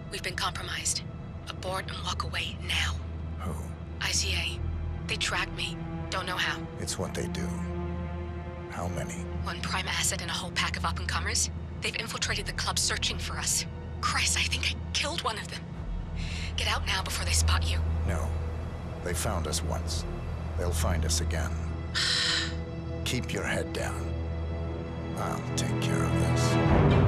We've been compromised. Abort and walk away now. Who? ICA. They tracked me. Don't know how. It's what they do. How many? One prime asset and a whole pack of up-and-comers. They've infiltrated the club searching for us. Christ, I think I killed one of them. Get out now before they spot you. No. They found us once. They'll find us again. Keep your head down. I'll take care of this.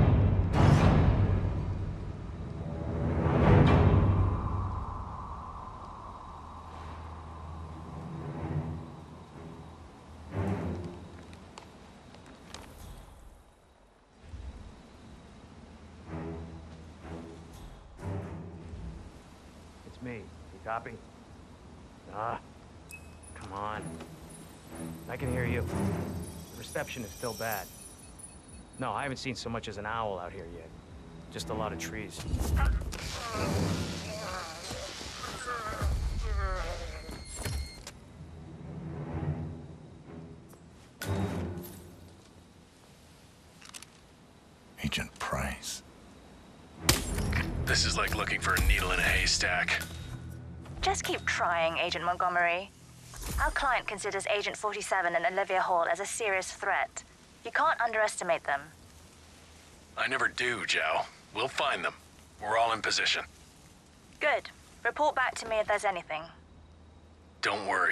Me. You copy? Come on. I can hear you. The reception is still bad. No, I haven't seen so much as an owl out here yet. Just a lot of trees. Agent Price. This is like looking for a needle in a haystack. Just keep trying, Agent Montgomery. Our client considers Agent 47 and Olivia Hall as a serious threat. You can't underestimate them. I never do, Joe. We'll find them. We're all in position. Good. Report back to me if there's anything. Don't worry.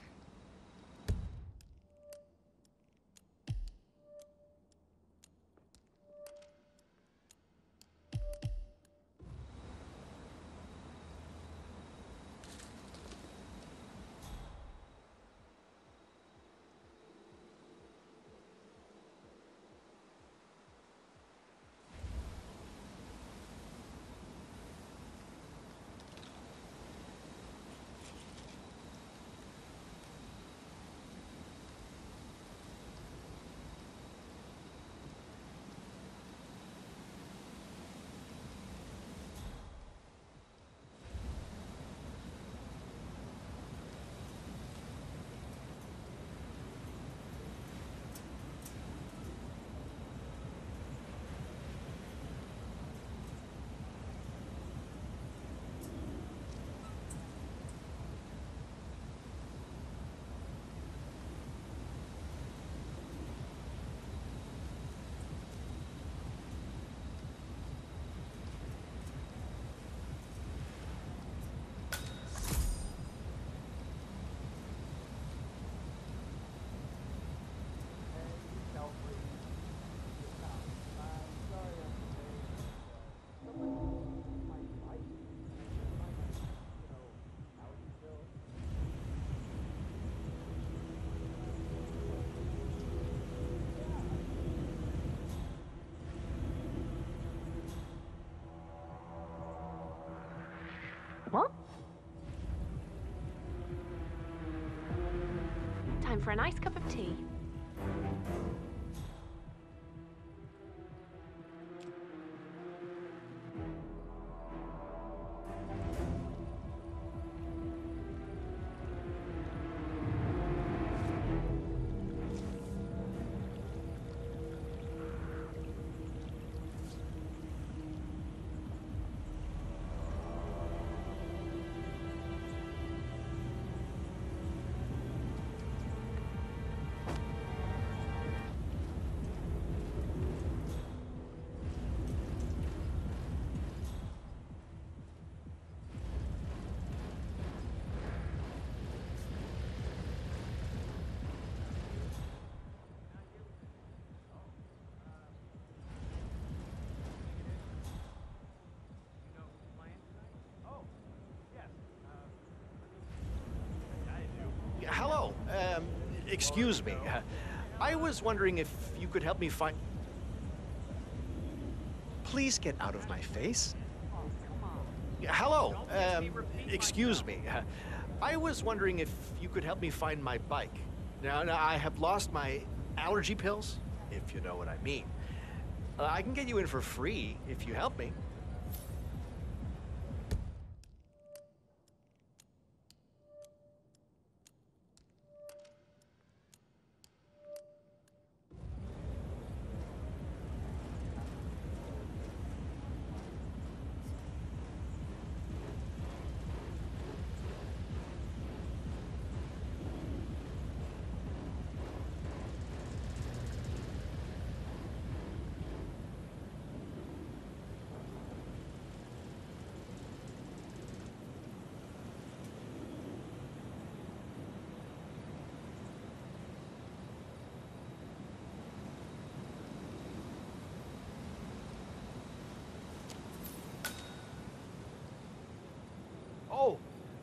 What? Time for a nice cup of tea. Hello. Excuse me. I was wondering if you could help me find... Please get out of my face. Hello. Excuse me. I was wondering if you could help me find my bike. Now, I have lost my allergy pills, if you know what I mean. I can get you in for free if you help me.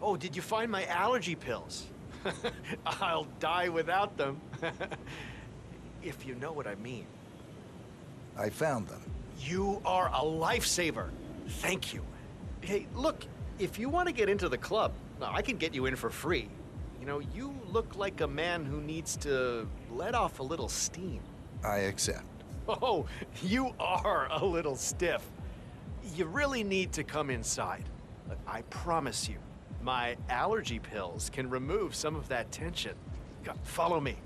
Oh, did you find my allergy pills? I'll die without them. If you know what I mean. I found them. You are a lifesaver. Thank you. Hey, look, if you want to get into the club, I can get you in for free. You know, you look like a man who needs to let off a little steam. I accept. Oh, you are a little stiff. You really need to come inside. Look, I promise you, my allergy pills can remove some of that tension. Follow me.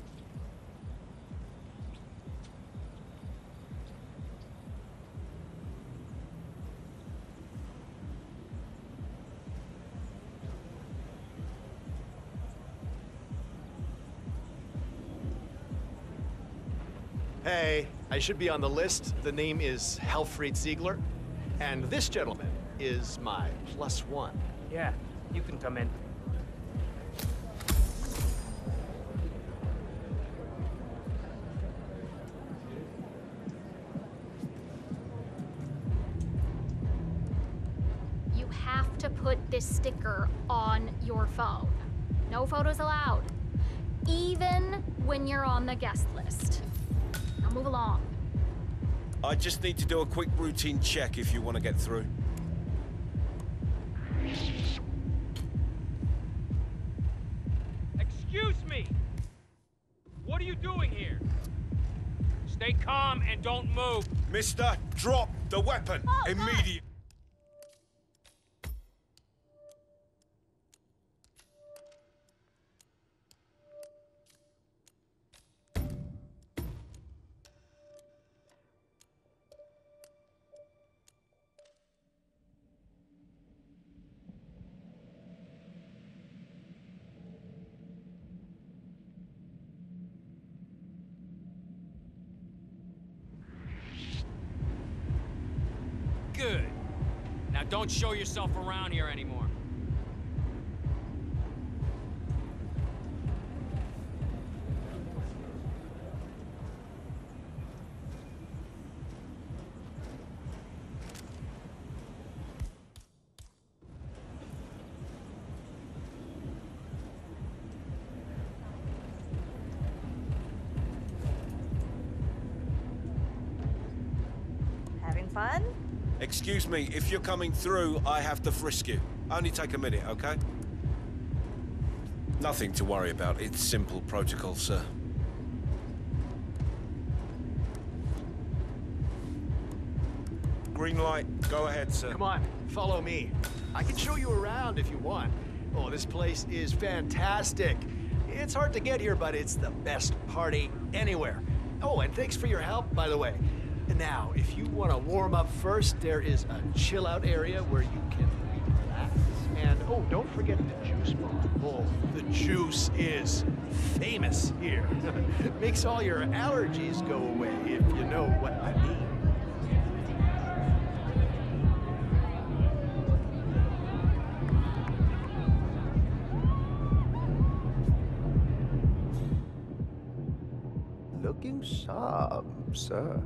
Hey, I should be on the list. The name is Helfried Ziegler. And this gentleman is my +1. Yeah, you can come in. You have to put this sticker on your phone. No photos allowed. Even when you're on the guest list. Now move along. I just need to do a quick routine check if you want to get through. Excuse me! What are you doing here? Stay calm and don't move. Mister, drop the weapon immediately. Good. Now don't show yourself around here anymore. Having fun? Excuse me, if you're coming through, I have to frisk you. Only take a minute, okay? Nothing to worry about. It's simple protocol, sir. Green light. Go ahead, sir. Come on, follow me. I can show you around if you want. Oh, this place is fantastic. It's hard to get here, but it's the best party anywhere. Oh, and thanks for your help, by the way. Now, if you want to warm up first, there is a chill-out area where you can relax. And, oh, don't forget the juice bar. Oh, the juice is famous here. Makes all your allergies go away, if you know what I mean. Looking sharp, sir.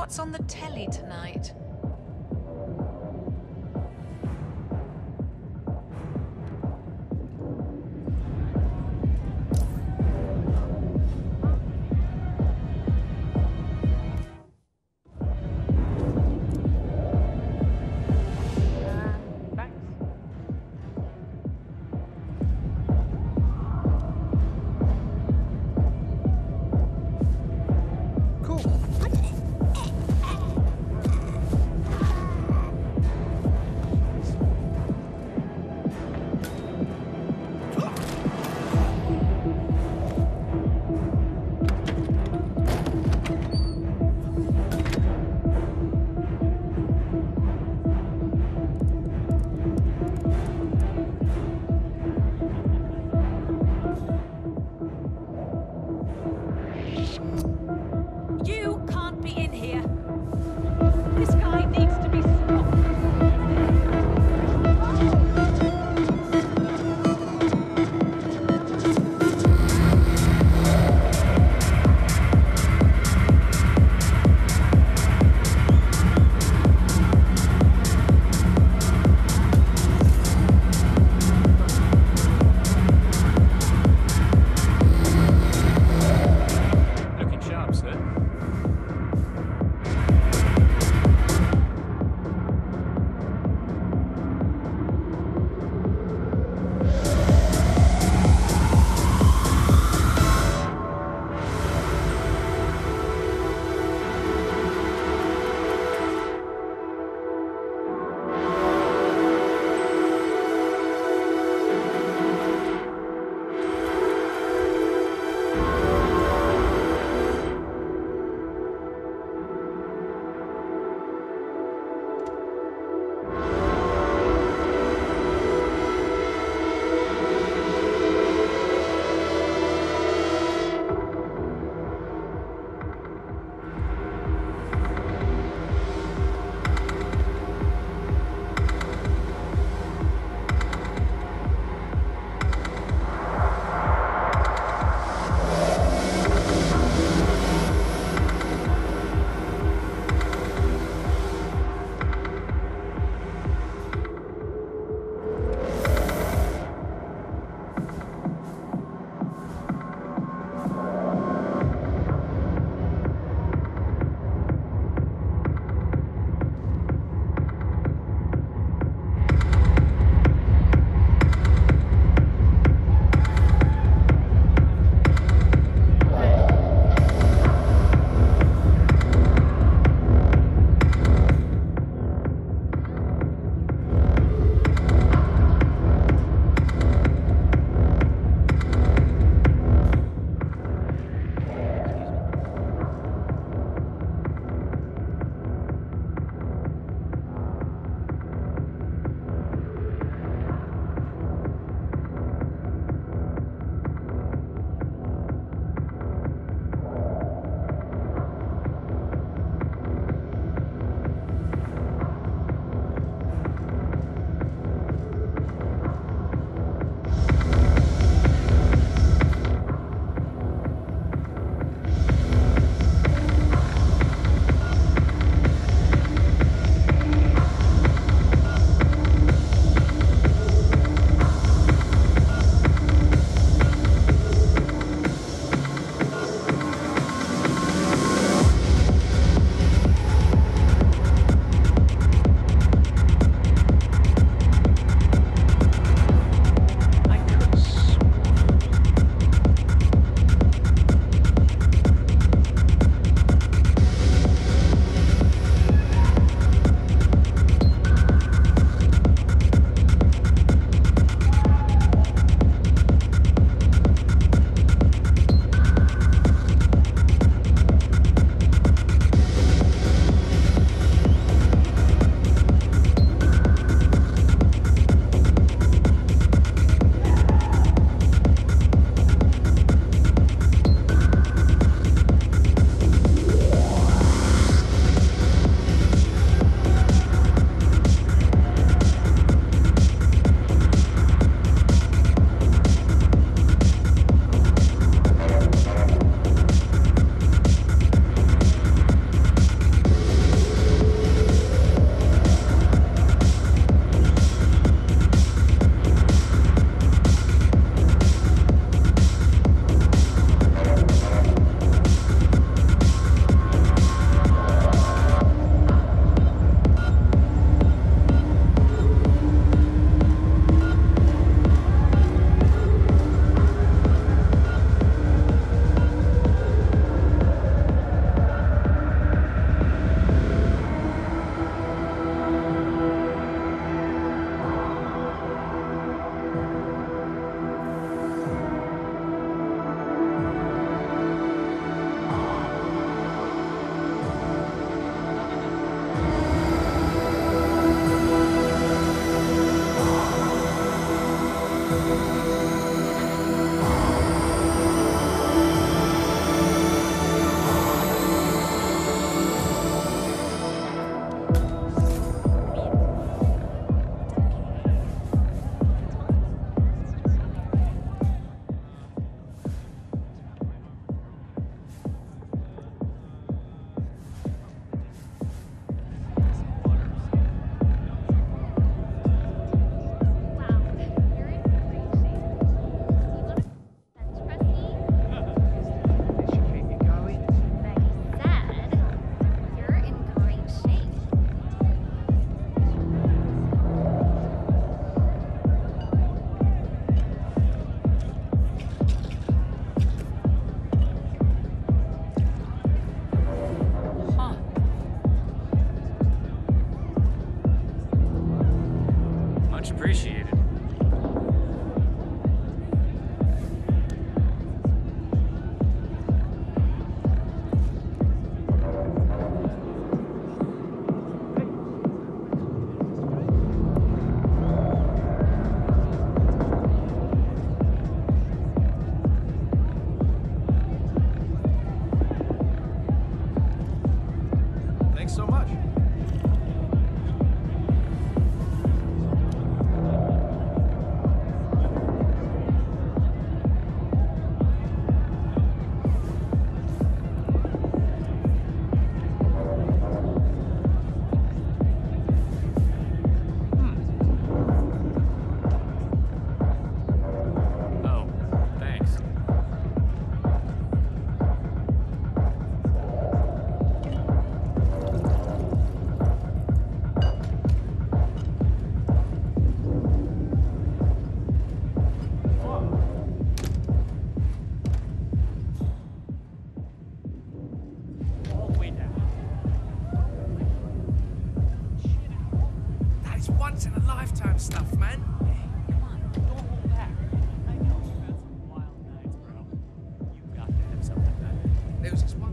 What's on the telly tonight? Appreciated. Thanks so much. Once in a lifetime stuff, man. Come on, don't hold back. I know you've had some wild nights, bro. You've got to have something better. There was this one.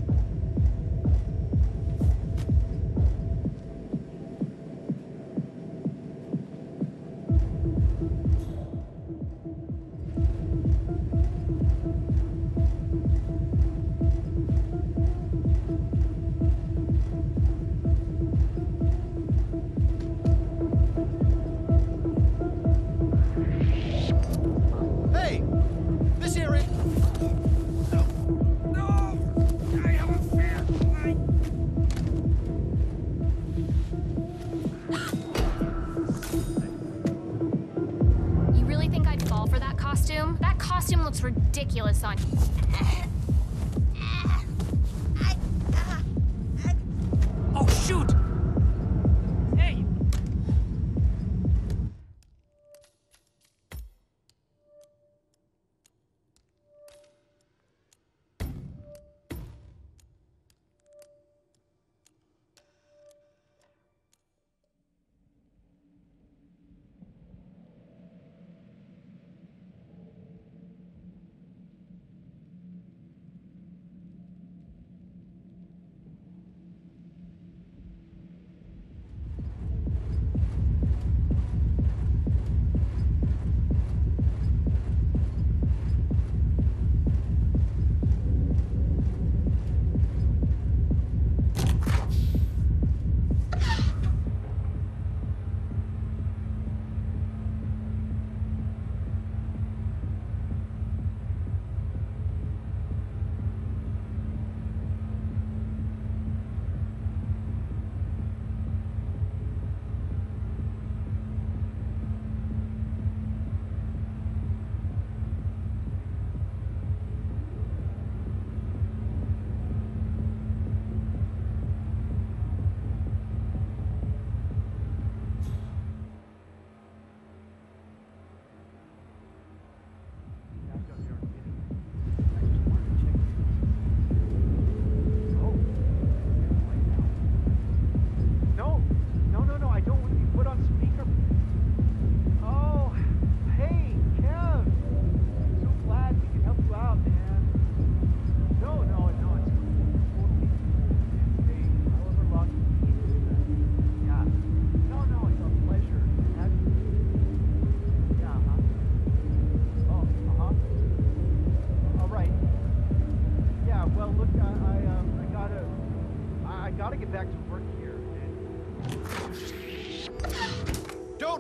Hey! This here is... No! No! I have a fair fight! You really think I'd fall for that costume? That costume looks ridiculous on you. Oh, shoot! Hey!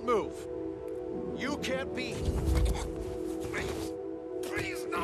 move. You can't be... Please. Please, no.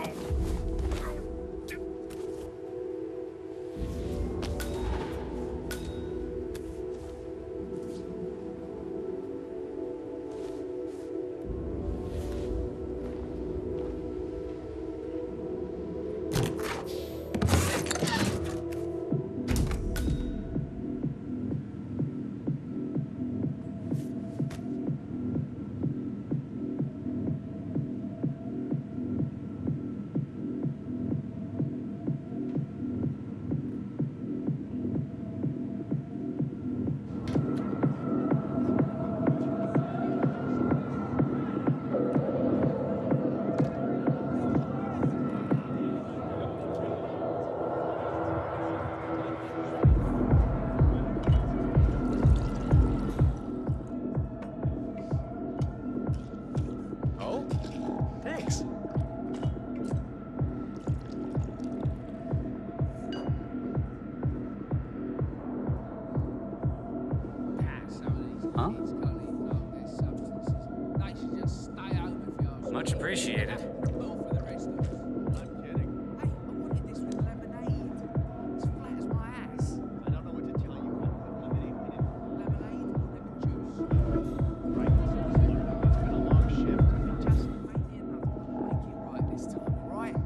Much appreciated. I'm kidding. Hey, I wanted this with lemonade. It's flat as my ass. I don't know what to tell you. Lemonade or lemon juice? Right. It's been a long shift. Just make it enough. Make it right this time, all right?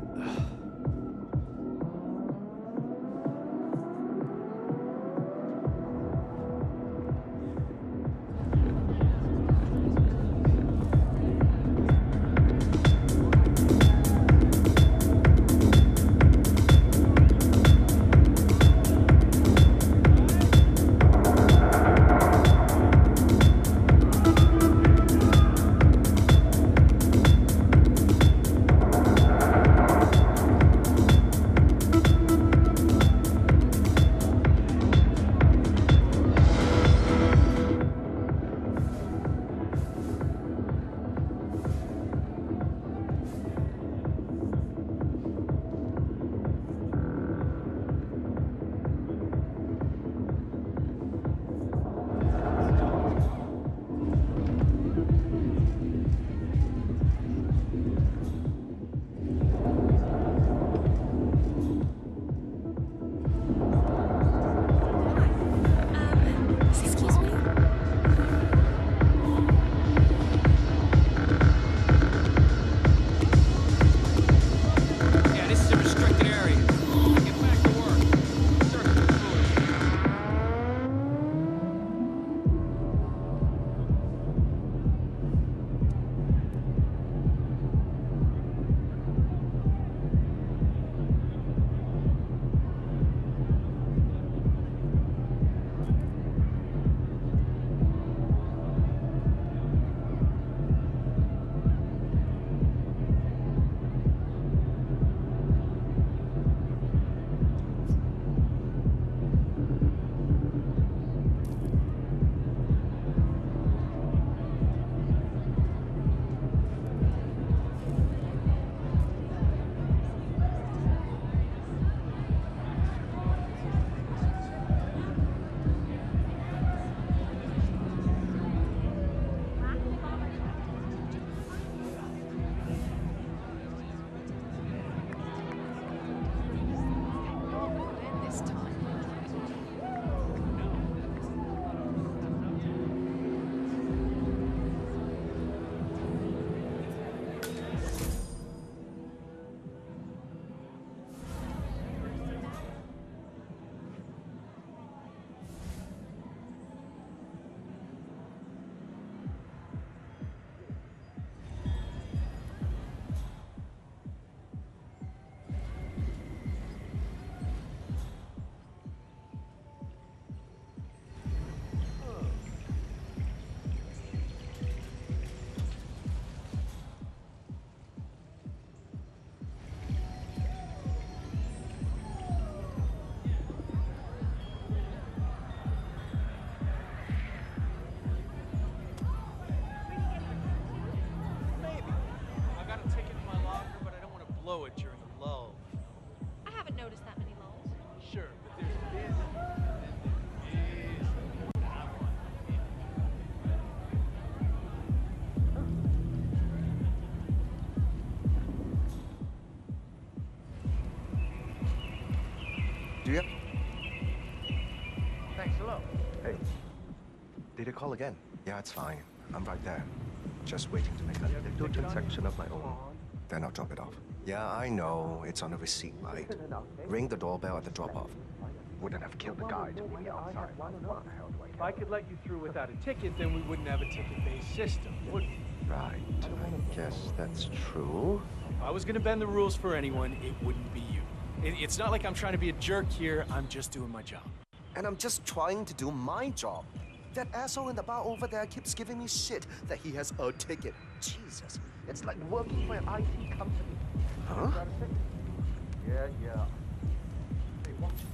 Did you call again? Yeah, it's fine. I'm right there. Just waiting to make a little transaction of my own. Then I'll drop it off. Yeah, I know. It's on a receipt, right? Ring the doorbell at the drop-off. Wouldn't have killed the guy to wait outside. What the hell do I If I could let you through without a ticket, then we wouldn't have a ticket-based system, would we? Right. I guess that's true. If I was gonna bend the rules for anyone, it wouldn't be you. It's not like I'm trying to be a jerk here. I'm just doing my job. And I'm just trying to do my job. That asshole in the bar over there keeps giving me shit that he has a ticket. Jesus, it's like working for an IT company. Huh? Yeah. Hey, watch it.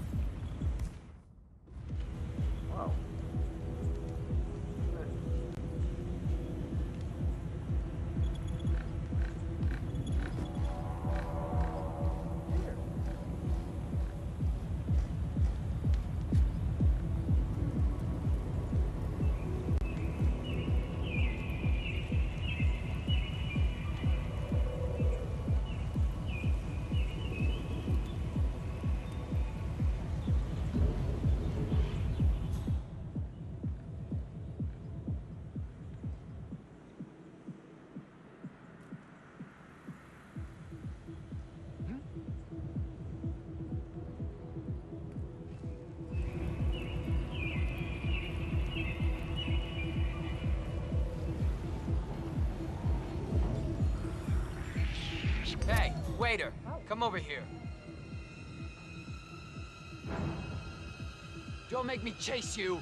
Wow. Hey, waiter, come over here. Don't make me chase you.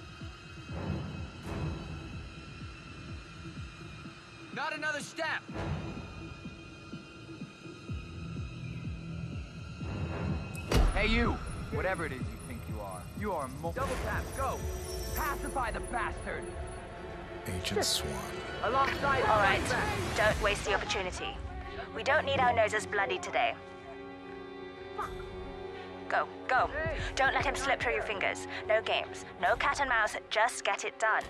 Not another step. Hey, you. Whatever it is you think you are. You are more. Double tap, go. Pacify the bastard. Agent Swan. Alongside. All right, don't waste the opportunity. We don't need our noses bloody today. Go. Don't let him slip through your fingers. No games, no cat and mouse, just get it done.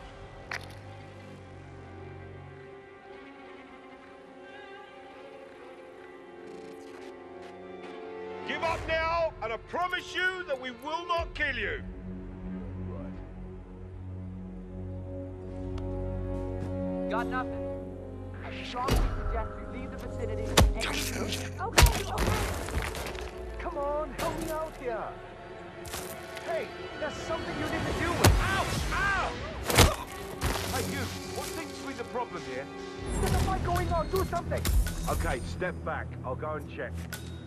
Give up now, and I promise you that we will not kill you. Got nothing. I strongly suggest you leave the vicinity and... Okay. Come on, help me out here. Hey, there's something you need to deal with. Ow! Hey, you, what seems to be the problem here? There's a fight going on, do something. Okay, step back. I'll go and check.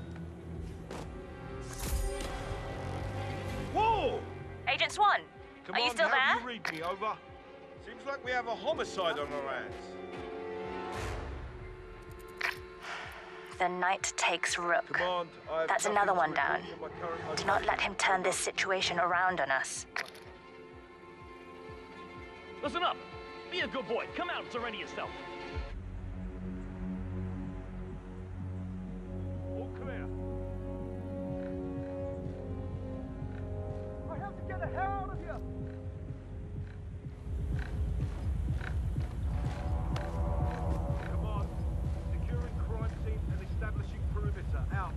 Whoa! Agent Swan, Come are on, you still how there? do you read me, over? Seems like we have a homicide on our hands. The night takes Rook. Command, That's another one down. Do not let him turn this situation around on us. Listen up! Be a good boy. Come out and surrender yourself. All clear. I have to get the hell out of here. Command, securing crime scene and establishing perimeter. Out.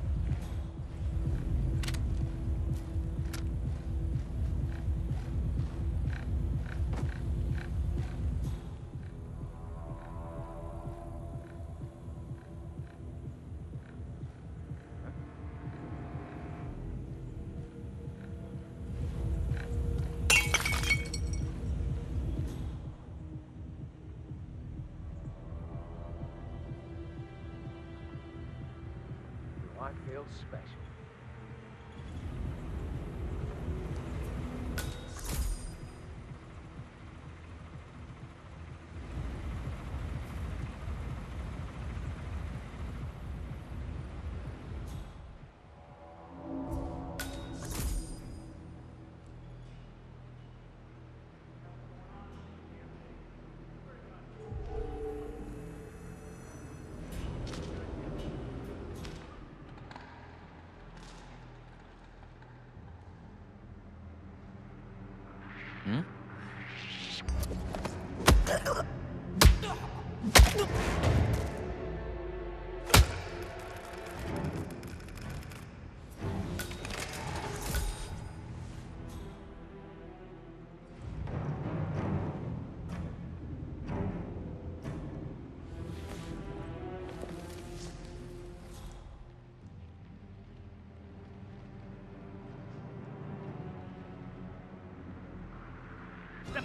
I feel special.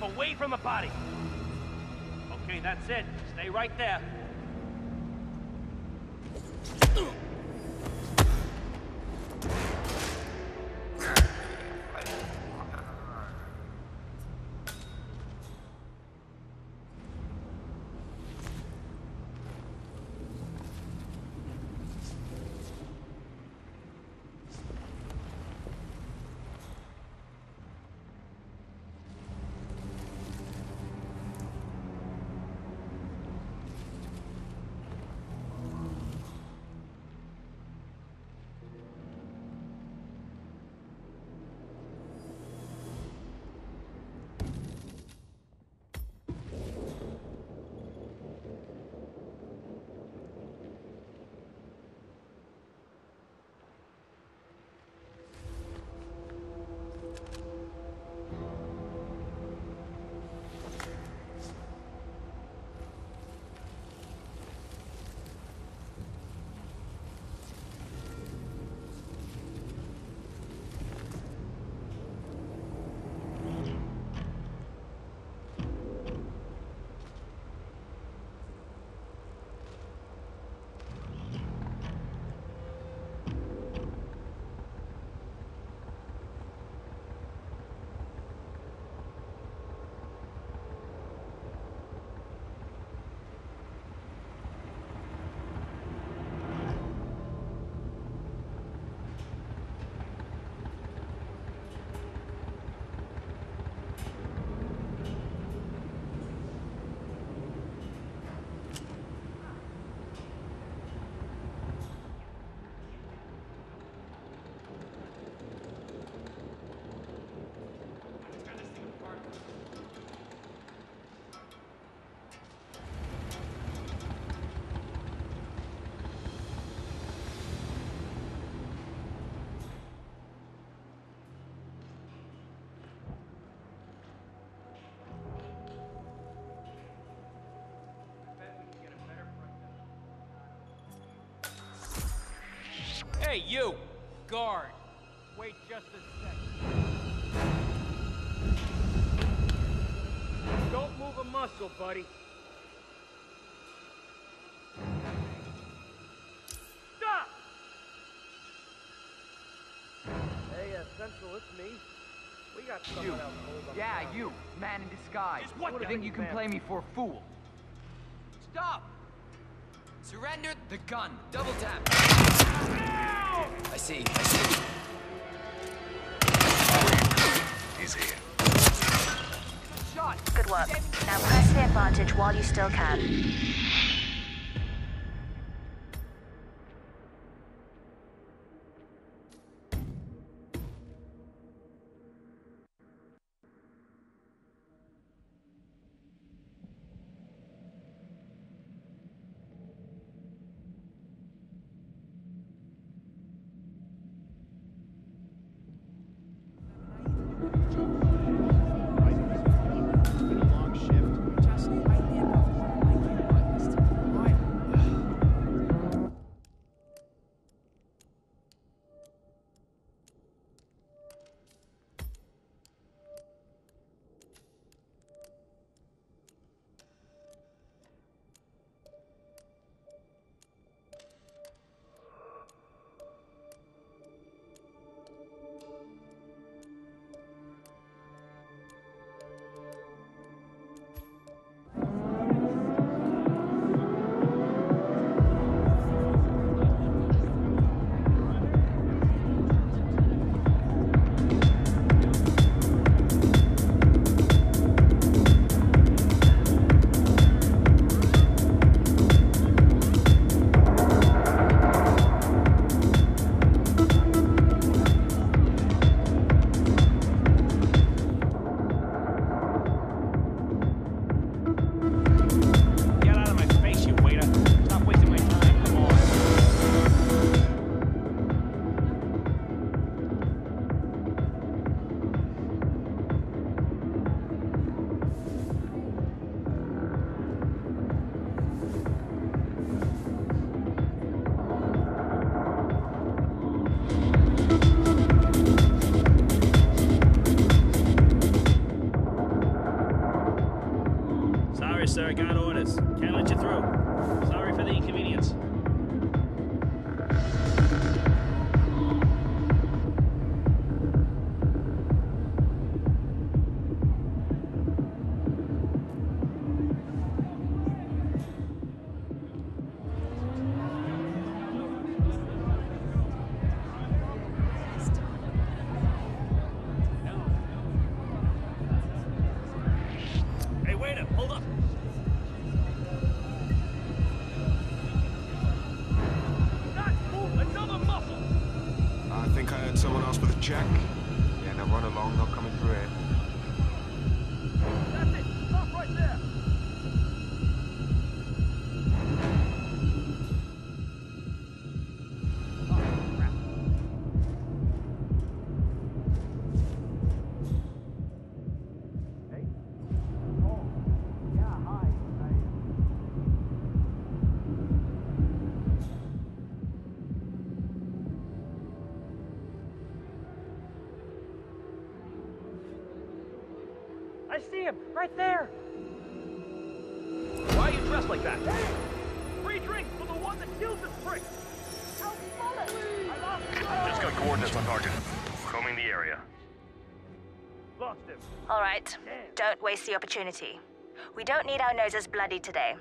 away from the body. Okay, that's it. Stay right there. Hey, you! Guard! Wait just a second. Don't move a muscle, buddy. Stop! Hey, Central, it's me. We got someone else. Yeah, you, man in disguise. Just what I think you can play me for a fool. Stop! Surrender the gun. Double tap. I see. He's here. Shot. Good work. Now press the advantage while you still can. Long shift. Just make the enough like you like this check. Yeah, now run along, not coming through here. That's it! Stop right there! I see him! Right there! Why are you dressed like that? Hey! Free drink for the one that killed this prick! Help, Just got coordinates on target. Combing the area. Lost him. All right. Don't waste the opportunity. We don't need our noses bloody today.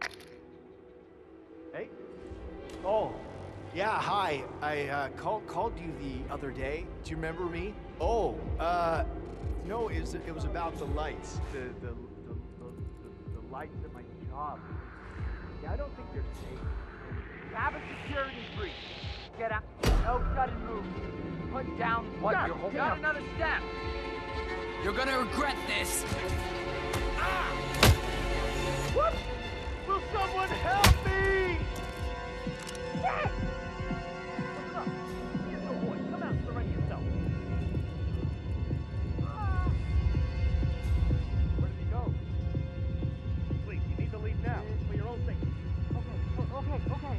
Hey. Oh. Yeah, hi. I called you the other day. Do you remember me? Oh, no, it was about the lights. The lights at my job. Yeah, I don't think they're safe. Have a security breach. Get out. No, shut and move. Put down what you're holding. Got another step. You're gonna regret this. Ah! What? Will someone help me? Yes! Listen up. Here's no boy. Come out and surrender yourself. Where did he go? Please, you need to leave now for your own safety. Okay.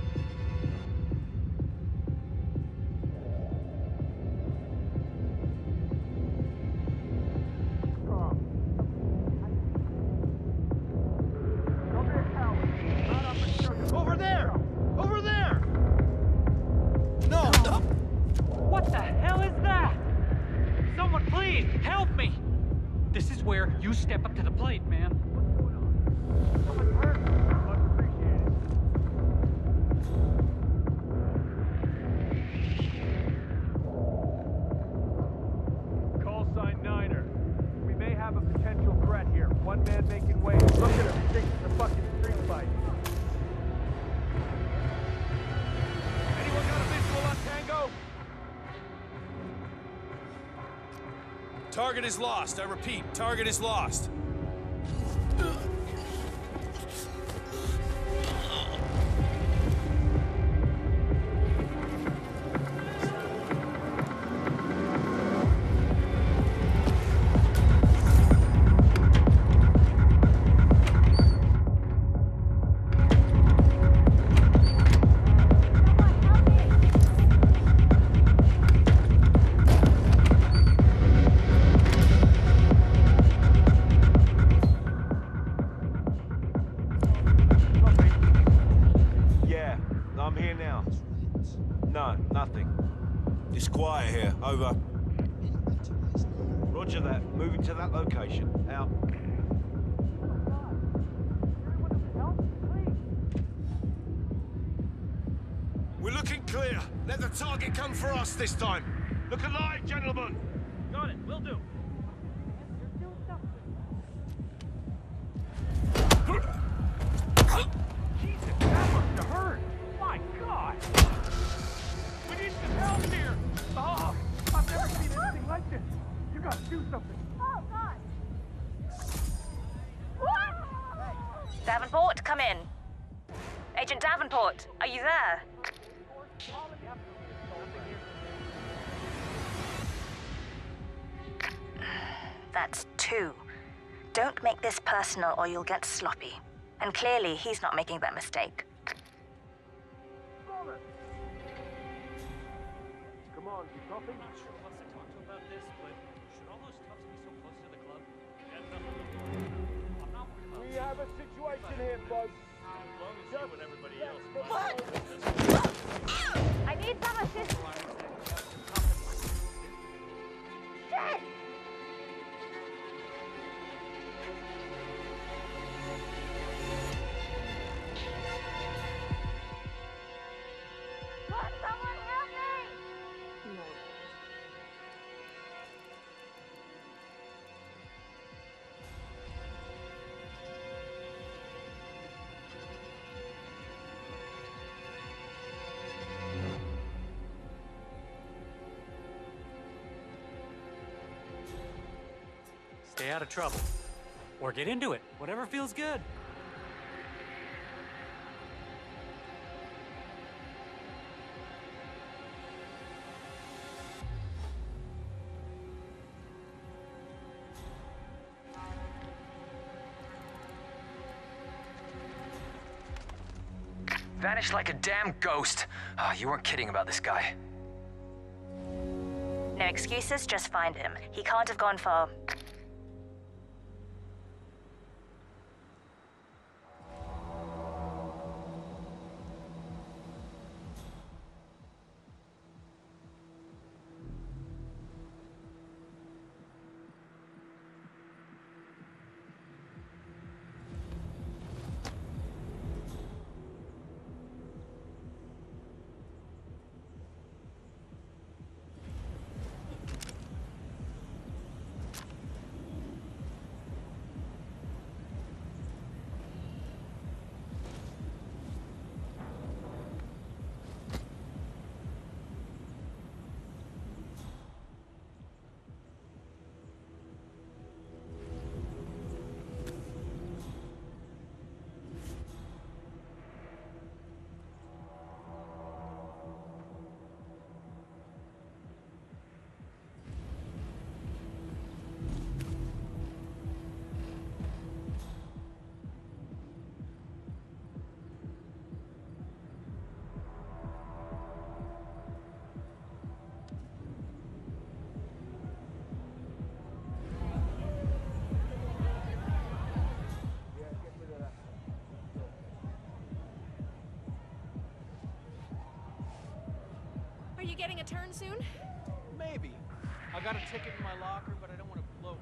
Over there! Over there! No! What the hell is that? Someone please, help me! This is where you step up to the plate, man. What's going on? Someone's hurt. Much appreciated. Call sign Niner. We may have a potential threat here. One man making waves. Look at him. He thinks it's a fucking street fight. Anyone got a visual on Tango? Target is lost. I repeat, target is lost. It's quiet here. Over. Roger that. Moving to that location. Out. We're looking clear. Let the target come for us this time. Look alive, gentlemen. Got it. Will do. Jesus, that must have hurt. My God. We need some help here. Oh, I've never seen anything like this. You gotta do something. Oh, God. What? Davenport, come in. Agent Davenport, are you there? That's two. Don't make this personal or you'll get sloppy. And clearly, he's not making that mistake. Come on, you copy? I'm not sure who wants to talk to about this, but should all those toughs be so close to the club? I'm not worried about We have a situation here, Buzz. as long as you and everybody else. What? I need some assistance. Shit! Someone help me! No. out of trouble. Or get into it, whatever feels good. Vanished like a damn ghost. Oh, you weren't kidding about this guy. No excuses, just find him. He can't have gone far. Are you getting a turn soon? Maybe. I got a ticket in my locker, but I don't want to blow.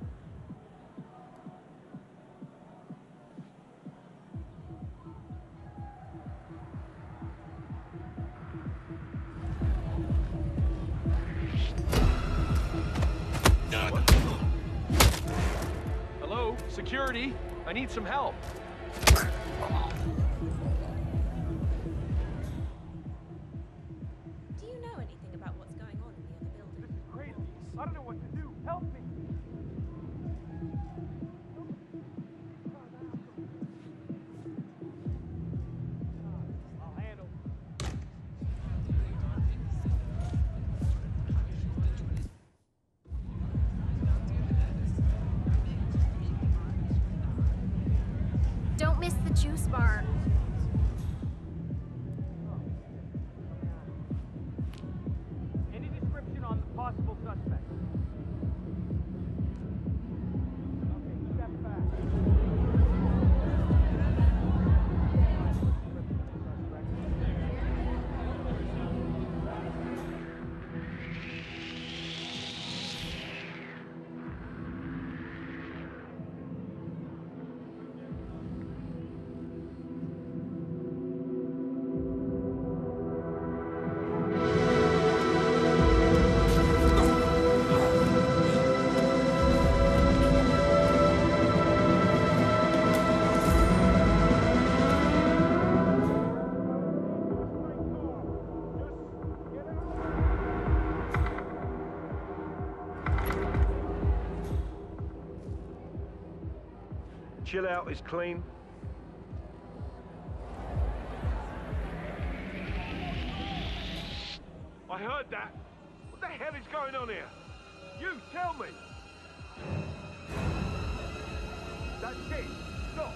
Hello? Security? I need some help. Do you know anything about what's going on in the other building? This is crazy. I don't know what to do. Help me! I'll handle. Don't miss the juice bar. Any description on the possible suspect? Okay, step back. Chill out is clean. I heard that. What the hell is going on here? You tell me. That's it. Stop.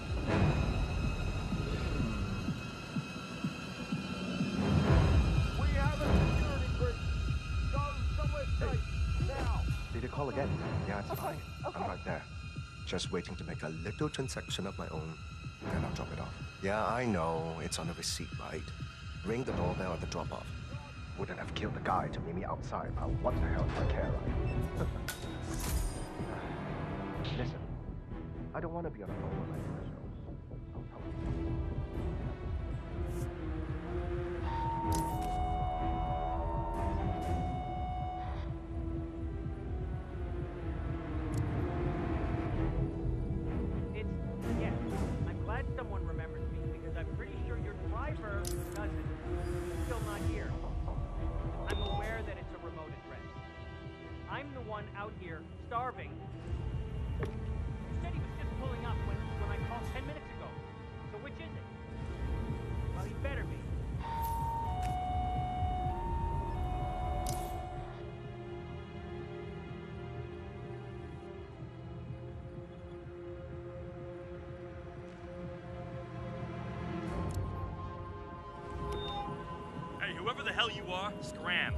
We have a security breach. Go somewhere safe. Now. Did you call again? Yeah, it's fine. I'm right there. Just waiting to make a little transaction of my own. Then I'll drop it off. Yeah, I know. It's on the receipt, right? Ring the doorbell at the drop-off. Wouldn't have killed the guy to meet me outside, but what the hell do I care, right? Listen, I don't want to be on the phone with my Yes, I'm glad someone remembers me because I'm pretty sure your driver doesn't. He's still not here. I'm aware that it's a remote address. I'm the one out here starving. whoever the hell you are, scram.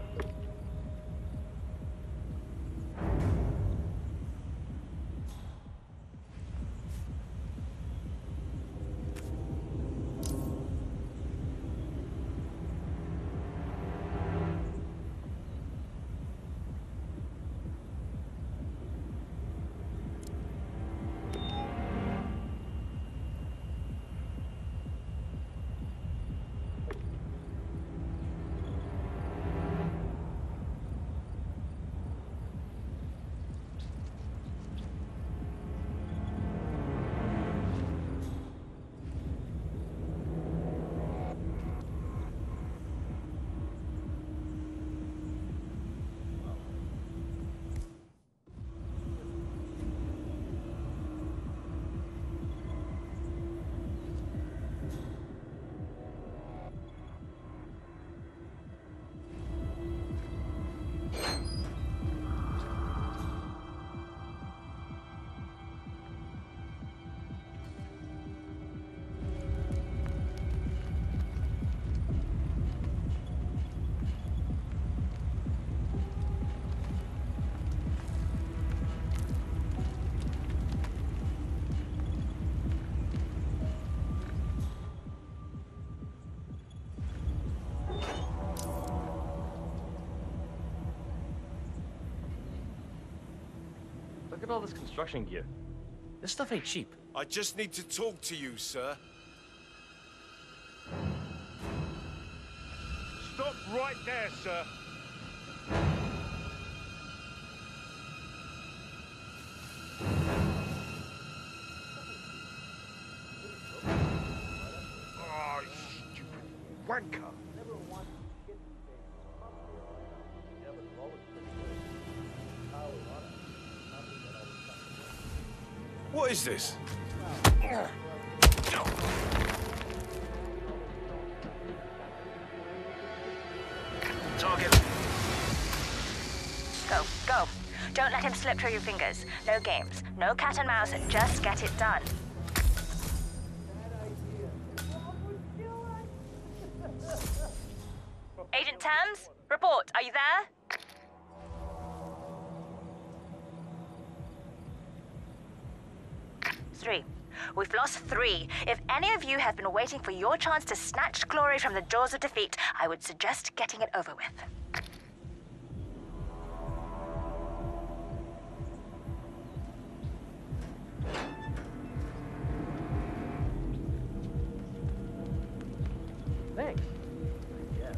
Look at all this construction gear. This stuff ain't cheap. I just need to talk to you, sir. Stop right there, sir. Oh, you stupid wanker. What is this? Target. Go, go. Don't let him slip through your fingers. No games, no cat and mouse, just get it done. Agent Thames, report. Are you there? Three. We've lost 3. If any of you have been waiting for your chance to snatch glory from the jaws of defeat, I would suggest getting it over with. Thanks. Yeah.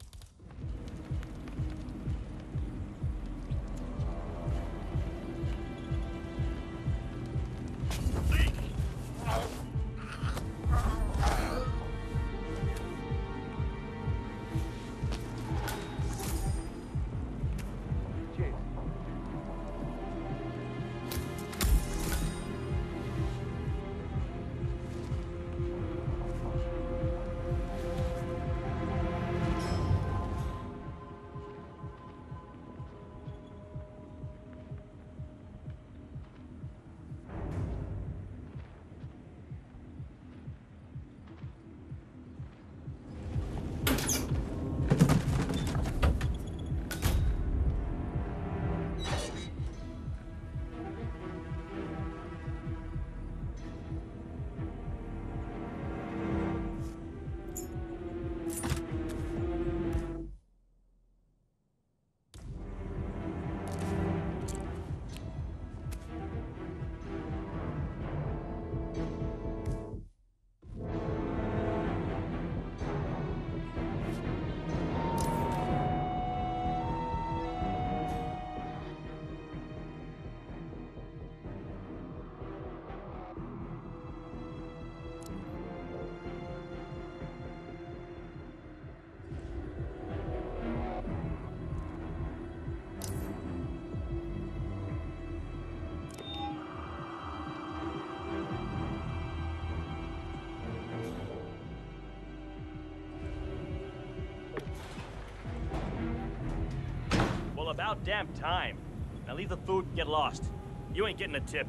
Well, about damn time. Now leave the food and get lost. You ain't getting a tip.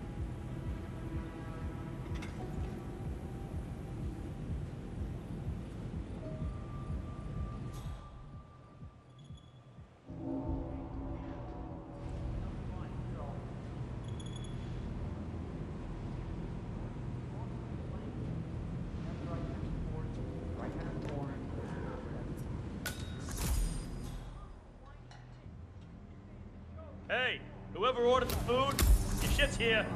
Whoever ordered the food, your shit's here.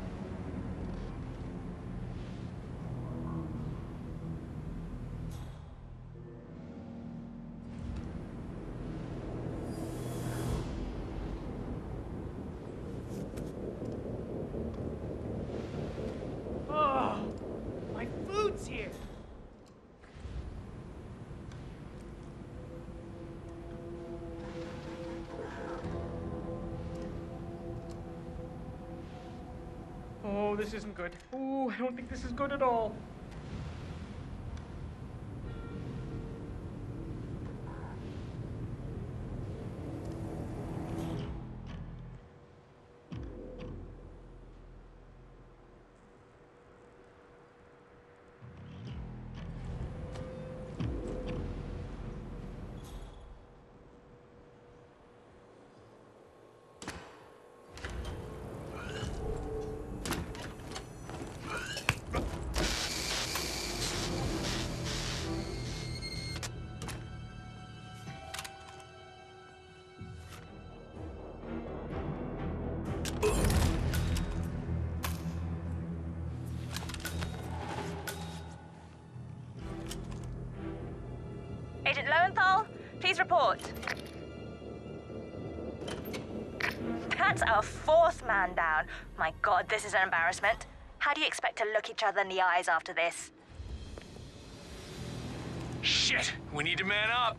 Oh, my food's here. Oh, this isn't good. Ooh, I don't think this is good at all. Agent Lowenthal, please report. That's our fourth man down. My God, this is an embarrassment. How do you expect to look each other in the eyes after this? Shit! We need to man up!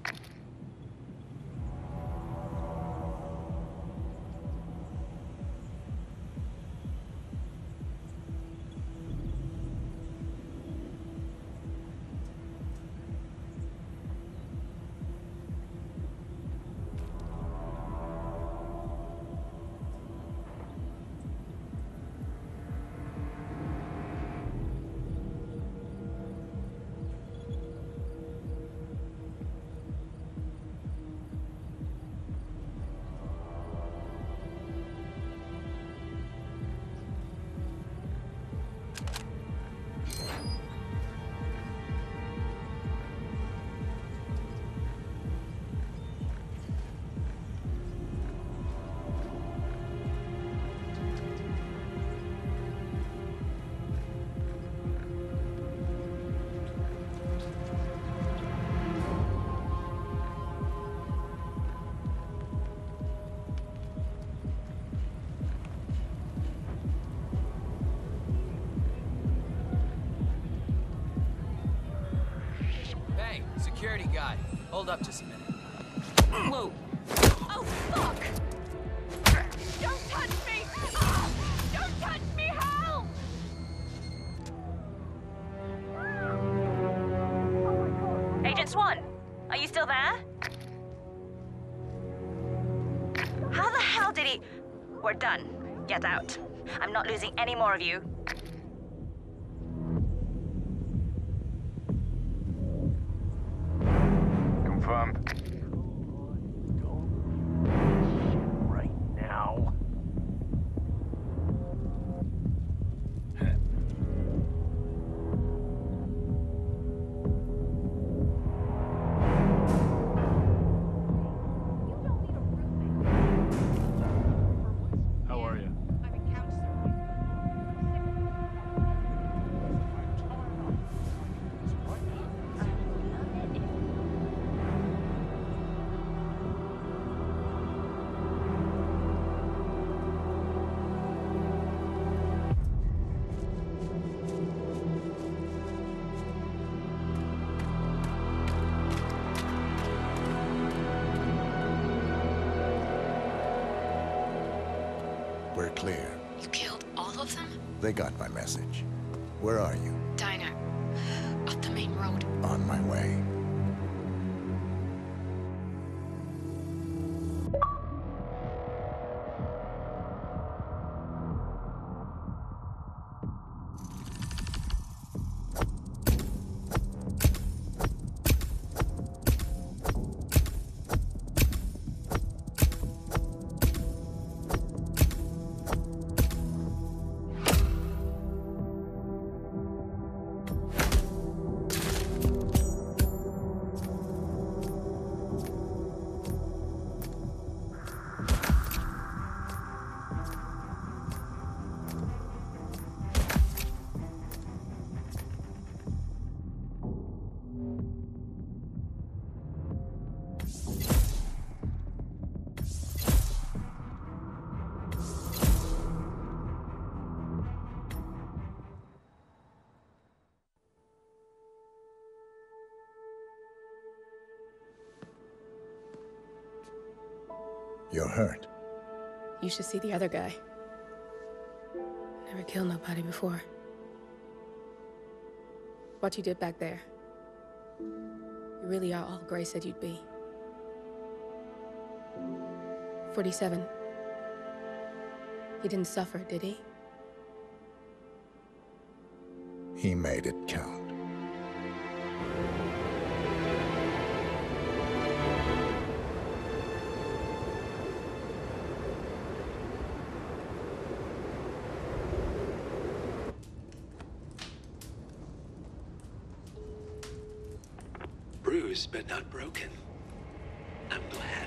Security guy, hold up just a minute. Whoa. Oh, fuck! Don't touch me! Ah! Don't touch me, help! Agent Swan, are you still there? How the hell did he... We're done. Get out. I'm not losing any more of you. Confirmed. Right now. How are you? I'm in counseling. We're clear. You killed all of them? They got my message. Where are you? Diner. Up the main road. On my way. You're hurt. You should see the other guy. Never killed nobody before. What you did back there. You really are all Gray said you'd be. 47. He didn't suffer, did he? He made it count. Bruised but not broken. I'm glad.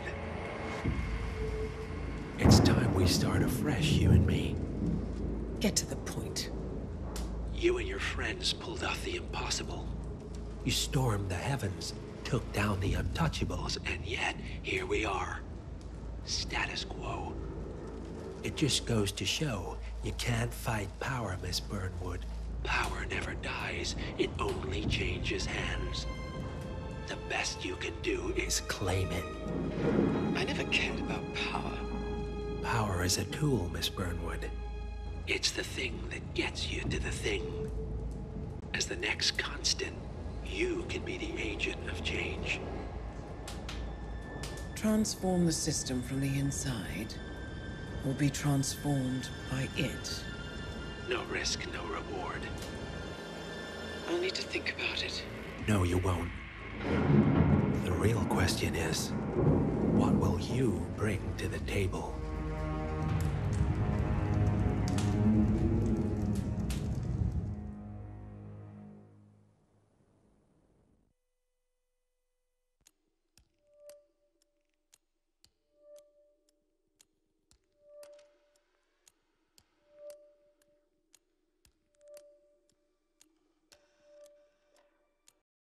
It's time we start afresh, you and me. Get to the point. You and your friends pulled off the impossible. You stormed the heavens, took down the untouchables, And yet, here we are. Status quo. it just goes to show you can't fight power, Miss Burnwood. Power never dies, it only changes hands. The best you can do is claim it. I never cared about power. Power is a tool, Miss Burnwood. It's the thing that gets you to the thing. As the next constant, you can be the agent of change. Transform the system from the inside, or be transformed by it. No risk, no reward. I'll need to think about it. No, you won't. The real question is, what will you bring to the table?